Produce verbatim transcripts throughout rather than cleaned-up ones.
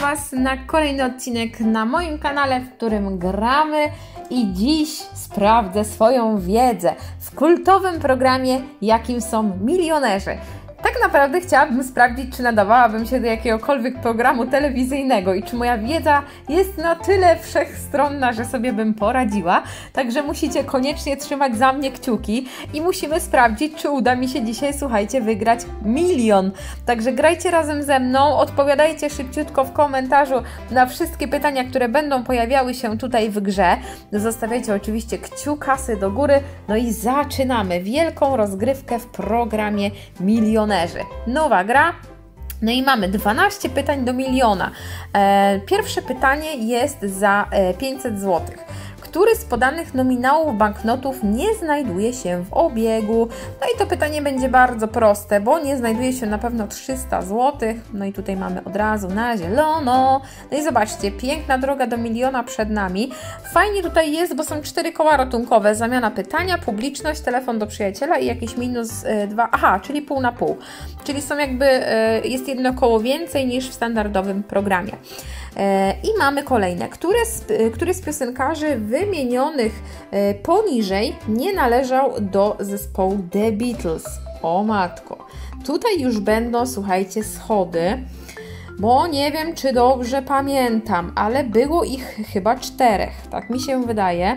Was na kolejny odcinek na moim kanale, w którym gramy i dziś sprawdzę swoją wiedzę w kultowym programie, jakim są milionerzy. Tak naprawdę chciałabym sprawdzić, czy nadawałabym się do jakiegokolwiek programu telewizyjnego i czy moja wiedza jest na tyle wszechstronna, że sobie bym poradziła. Także musicie koniecznie trzymać za mnie kciuki i musimy sprawdzić, czy uda mi się dzisiaj, słuchajcie, wygrać milion. Także grajcie razem ze mną, odpowiadajcie szybciutko w komentarzu na wszystkie pytania, które będą pojawiały się tutaj w grze. Zostawiajcie oczywiście kciukasy do góry, no i zaczynamy wielką rozgrywkę w programie milionerzy. Nowa gra, no i mamy dwanaście pytań do miliona. E, pierwsze pytanie jest za e, pięćset złotych. Który z podanych nominałów banknotów nie znajduje się w obiegu? No i to pytanie będzie bardzo proste, bo nie znajduje się na pewno trzysta złotych. No i tutaj mamy od razu na zielono. No i zobaczcie, piękna droga do miliona przed nami. Fajnie tutaj jest, bo są cztery koła ratunkowe. Zamiana pytania, publiczność, telefon do przyjaciela i jakieś minus y, dwa. Aha, czyli pół na pół. Czyli są jakby, y, jest jedno koło więcej niż w standardowym programie. I mamy kolejne. Który z, który z piosenkarzy wymienionych poniżej nie należał do zespołu The Beatles? O matko. Tutaj już będą, słuchajcie, schody, bo nie wiem, czy dobrze pamiętam, ale było ich chyba czterech, tak mi się wydaje.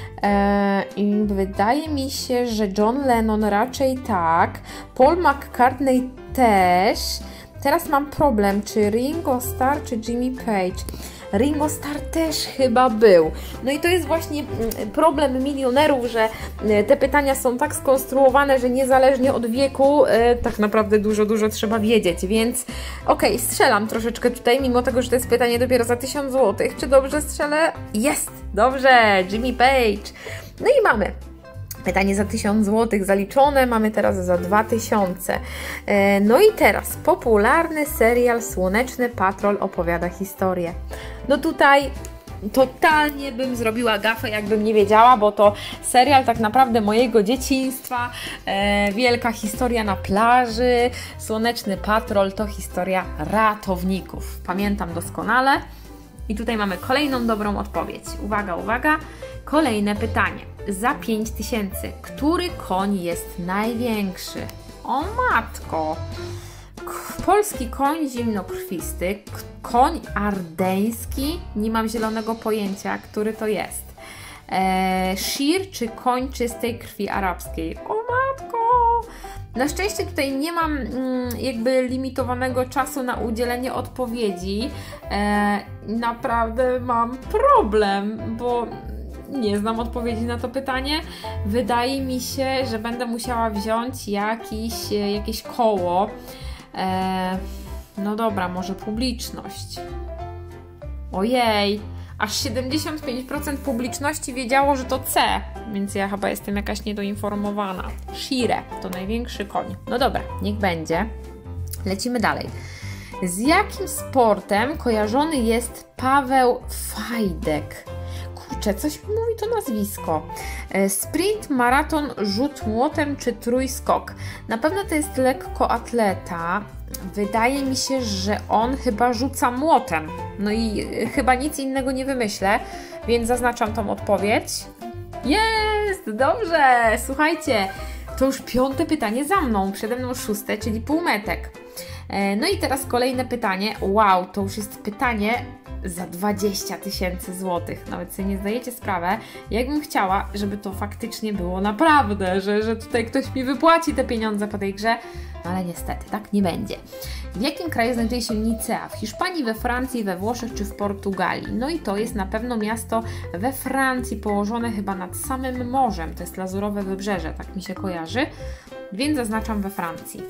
I wydaje mi się, że John Lennon raczej tak, Paul McCartney też. Teraz mam problem, czy Ringo Starr, czy Jimmy Page. Ringo Starr też chyba był. No i to jest właśnie problem milionerów, że te pytania są tak skonstruowane, że niezależnie od wieku tak naprawdę dużo, dużo trzeba wiedzieć, więc okej, okay, strzelam troszeczkę tutaj, mimo tego, że to jest pytanie dopiero za tysiąc złotych. Czy dobrze strzelę? Jest! Dobrze! Jimmy Page. No i mamy pytanie za tysiąc złotych zaliczone, mamy teraz za dwa tysiące. No i teraz popularny serial Słoneczny Patrol opowiada historię. No tutaj totalnie bym zrobiła gafę, jakbym nie wiedziała, bo to serial tak naprawdę mojego dzieciństwa, e, wielka historia na plaży, Słoneczny Patrol to historia ratowników. Pamiętam doskonale. I tutaj mamy kolejną dobrą odpowiedź. Uwaga, uwaga. Kolejne pytanie. Za pięć tysięcy. Który koń jest największy? O matko! Polski koń zimnokrwisty, koń ardeński, nie mam zielonego pojęcia, który to jest. Eee, Shir czy koń czystej krwi arabskiej? O matko! Na szczęście tutaj nie mam mm, jakby limitowanego czasu na udzielenie odpowiedzi. Eee, naprawdę mam problem, bo nie znam odpowiedzi na to pytanie. Wydaje mi się, że będę musiała wziąć jakiś, jakieś koło. Eee, no dobra, może publiczność. Ojej, aż siedemdziesiąt pięć procent publiczności wiedziało, że to C, więc ja chyba jestem jakaś niedoinformowana. Shire to największy koń. No dobra, niech będzie. Lecimy dalej. Z jakim sportem kojarzony jest Paweł Fajdek? Kurczę, coś mi mówi to nazwisko. Sprint, maraton, rzut młotem czy trójskok? Na pewno to jest lekkoatleta. Wydaje mi się, że on chyba rzuca młotem. No i chyba nic innego nie wymyślę, więc zaznaczam tą odpowiedź. Jest! Dobrze! Słuchajcie, to już piąte pytanie za mną, przede mną szóste, czyli półmetek. No i teraz kolejne pytanie. Wow, to już jest pytanie za dwadzieścia tysięcy złotych. Nawet sobie nie zdajecie sprawę, jakbym chciała, żeby to faktycznie było naprawdę, że, że tutaj ktoś mi wypłaci te pieniądze po tej grze, no ale niestety tak nie będzie. W jakim kraju znajduje się Nicea? W Hiszpanii, we Francji, we Włoszech czy w Portugalii? No i to jest na pewno miasto we Francji, położone chyba nad samym morzem. To jest Lazurowe Wybrzeże, tak mi się kojarzy, więc zaznaczam we Francji.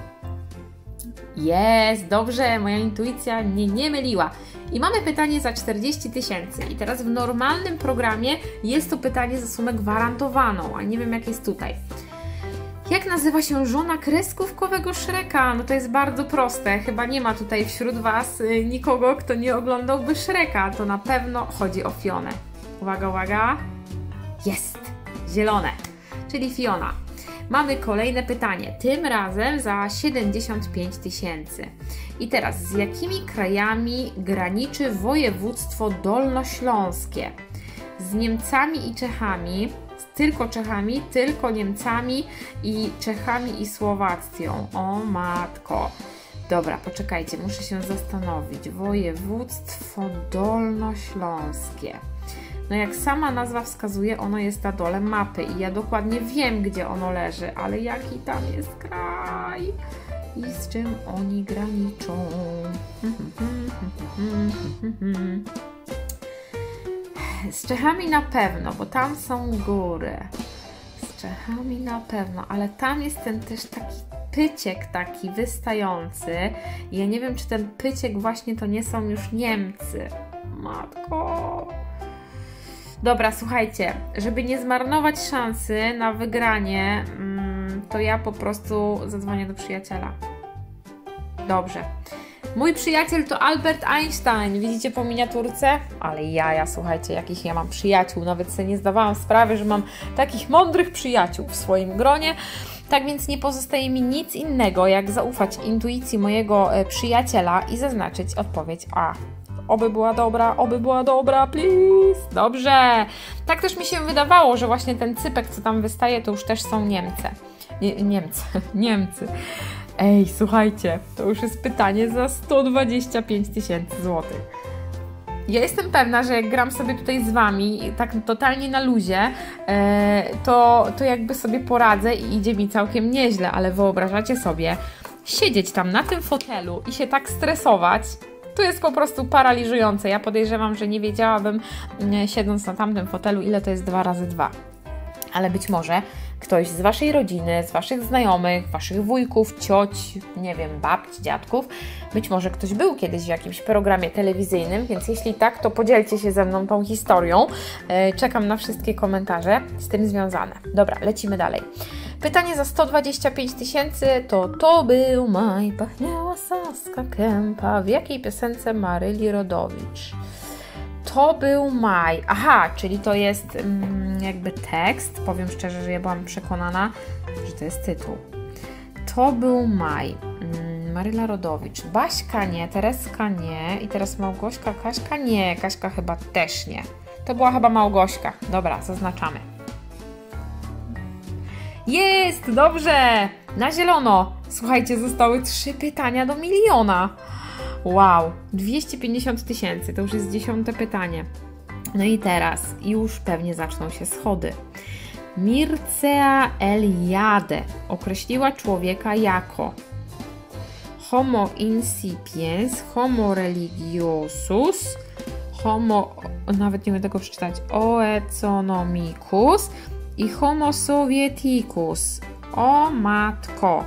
Jest, dobrze, moja intuicja mnie nie myliła. I mamy pytanie za czterdzieści tysięcy. I teraz w normalnym programie jest to pytanie za sumę gwarantowaną, a nie wiem jak jest tutaj. Jak nazywa się żona kreskówkowego Shreka? No to jest bardzo proste. Chyba nie ma tutaj wśród Was nikogo, kto nie oglądałby Shreka. To na pewno chodzi o Fionę. Uwaga, uwaga. Jest! Zielone, czyli Fiona. Mamy kolejne pytanie, tym razem za siedemdziesiąt pięć tysięcy. I teraz, z jakimi krajami graniczy województwo dolnośląskie? Z Niemcami i Czechami, tylko Czechami, tylko Niemcami i Czechami i Słowacją. O matko. Dobra, poczekajcie, muszę się zastanowić. Województwo dolnośląskie. No jak sama nazwa wskazuje, ono jest na dole mapy i ja dokładnie wiem, gdzie ono leży, ale jaki tam jest kraj i z czym oni graniczą. Z Czechami na pewno, bo tam są góry. Z Czechami na pewno, ale tam jest ten też taki pyciek taki wystający. Ja nie wiem, czy ten pyciek właśnie to nie są już Niemcy. Matko. Dobra, słuchajcie, żeby nie zmarnować szansy na wygranie, to ja po prostu zadzwonię do przyjaciela. Dobrze. Mój przyjaciel to Albert Einstein. Widzicie po miniaturce? Ale jaja, słuchajcie, jakich ja mam przyjaciół. Nawet sobie nie zdawałam sprawy, że mam takich mądrych przyjaciół w swoim gronie. Tak więc nie pozostaje mi nic innego, jak zaufać intuicji mojego przyjaciela i zaznaczyć odpowiedź A. Oby była dobra, oby była dobra, please. Dobrze. Tak też mi się wydawało, że właśnie ten cypek, co tam wystaje, to już też są Niemcy. Nie, Niemcy. Niemcy. Ej, słuchajcie, to już jest pytanie za sto dwadzieścia pięć tysięcy złotych. Ja jestem pewna, że jak gram sobie tutaj z Wami, tak totalnie na luzie, e, to, to jakby sobie poradzę i idzie mi całkiem nieźle, ale wyobrażacie sobie siedzieć tam na tym fotelu i się tak stresować. To jest po prostu paraliżujące. Ja podejrzewam, że nie wiedziałabym, siedząc na tamtym fotelu, ile to jest dwa razy dwa. Ale być może ktoś z Waszej rodziny, z Waszych znajomych, Waszych wujków, cioć, nie wiem, babci, dziadków, być może ktoś był kiedyś w jakimś programie telewizyjnym, więc jeśli tak, to podzielcie się ze mną tą historią. Czekam na wszystkie komentarze z tym związane. Dobra, lecimy dalej. Pytanie za sto dwadzieścia pięć tysięcy to To był maj, pachniała Saska Kępa. W jakiej piosence Maryli Rodowicz? To był maj. Aha, czyli to jest mm, jakby tekst. Powiem szczerze, że ja byłam przekonana, że to jest tytuł. To był maj. Mm, Maryla Rodowicz. Baśka nie, Tereska nie. I teraz Małgośka, Kaśka nie. Kaśka chyba też nie. To była chyba Małgośka. Dobra, zaznaczamy. Jest! Dobrze! Na zielono. Słuchajcie, zostały trzy pytania do miliona. Wow, dwieście pięćdziesiąt tysięcy, to już jest dziesiąte pytanie. No i teraz już pewnie zaczną się schody. Mircea Eliade określiła człowieka jako Homo insipiens, Homo religiosus, Homo, nawet nie będę tego przeczytać, Oeconomicus i Homo sovieticus. O matko.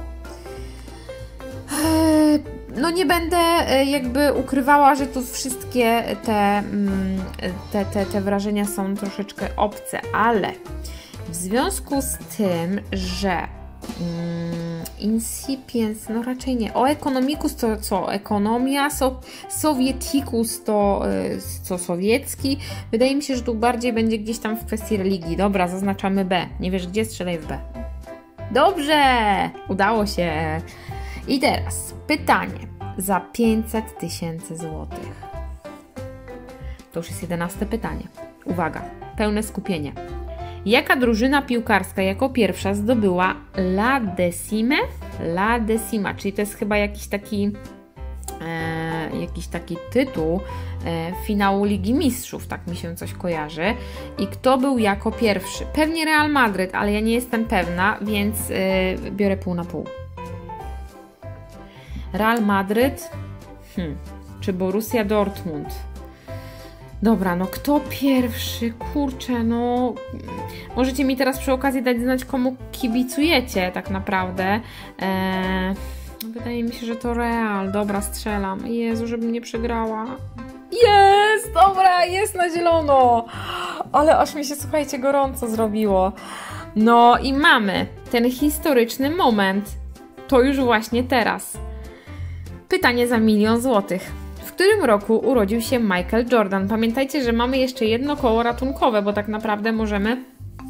No nie będę jakby ukrywała, że tu wszystkie te, te, te, te wrażenia są troszeczkę obce, ale w związku z tym, że mm, insipiens, no raczej nie, o economicus to co? Ekonomia, so, sovieticus to co sowiecki. Wydaje mi się, że tu bardziej będzie gdzieś tam w kwestii religii. Dobra, zaznaczamy B. Nie wiesz gdzie? Strzelaj w B. Dobrze! Udało się! I teraz pytanie za pięćset tysięcy złotych. To już jest jedenaste pytanie. Uwaga, pełne skupienie. Jaka drużyna piłkarska jako pierwsza zdobyła La Decime? La Decima, czyli to jest chyba jakiś taki, e, jakiś taki tytuł e, finału Ligi Mistrzów, tak mi się coś kojarzy. I kto był jako pierwszy? Pewnie Real Madryt, ale ja nie jestem pewna, więc e, biorę pół na pół. Real Madryt hmm. czy Borussia Dortmund? Dobra, no kto pierwszy? Kurczę, no możecie mi teraz przy okazji dać znać, komu kibicujecie tak naprawdę. Eee, wydaje mi się, że to Real. Dobra, strzelam. Jezu, żebym nie przegrała. Jest! Dobra, jest na zielono! Ale aż mi się, słuchajcie, gorąco zrobiło. No i mamy ten historyczny moment. To już właśnie teraz. Pytanie za milion złotych. W którym roku urodził się Michael Jordan? Pamiętajcie, że mamy jeszcze jedno koło ratunkowe, bo tak naprawdę możemy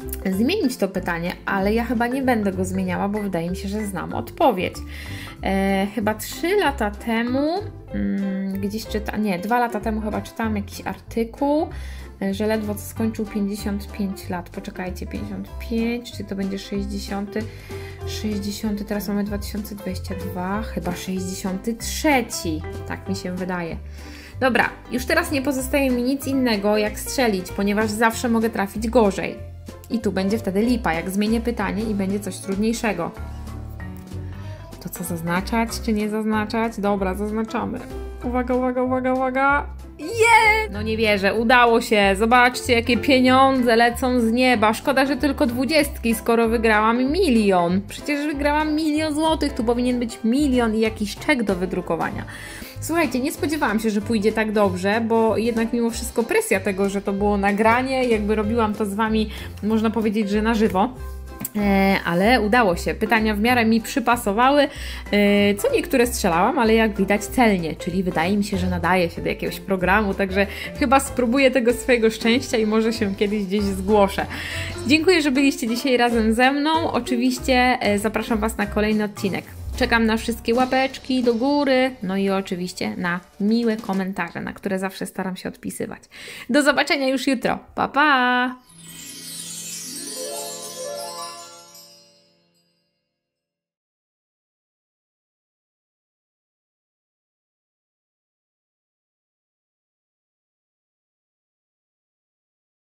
zmienić to pytanie, ale ja chyba nie będę go zmieniała, bo wydaje mi się, że znam odpowiedź. E, chyba trzy lata temu, mm, gdzieś czyta, nie, dwa lata temu chyba czytałam jakiś artykuł, e, że ledwo co skończył pięćdziesiąt pięć lat. Poczekajcie, pięćdziesiąt pięć, czy to będzie sześćdziesiąty? sześćdziesiąty, teraz mamy dwa tysiące dwudziesty drugi, chyba sześćdziesiąty trzeci, tak mi się wydaje. Dobra, już teraz nie pozostaje mi nic innego jak strzelić, ponieważ zawsze mogę trafić gorzej. I tu będzie wtedy lipa, jak zmienię pytanie i będzie coś trudniejszego. To co, zaznaczać czy nie zaznaczać? Dobra, zaznaczamy. Uwaga, uwaga, uwaga, uwaga. Yeah! No nie wierzę, udało się. Zobaczcie, jakie pieniądze lecą z nieba. Szkoda, że tylko dwudziestki, skoro wygrałam milion. Przecież wygrałam milion złotych, tu powinien być milion i jakiś czek do wydrukowania. Słuchajcie, nie spodziewałam się, że pójdzie tak dobrze, bo jednak mimo wszystko presja tego, że to było nagranie, jakby robiłam to z Wami, można powiedzieć, że na żywo. E, ale udało się. Pytania w miarę mi przypasowały. E, co niektóre strzelałam, ale jak widać celnie, czyli wydaje mi się, że nadaje się do jakiegoś programu, także chyba spróbuję tego swojego szczęścia i może się kiedyś gdzieś zgłoszę. Dziękuję, że byliście dzisiaj razem ze mną. Oczywiście e, zapraszam Was na kolejny odcinek. Czekam na wszystkie łapeczki do góry, no i oczywiście na miłe komentarze, na które zawsze staram się odpisywać. Do zobaczenia już jutro. Pa, pa!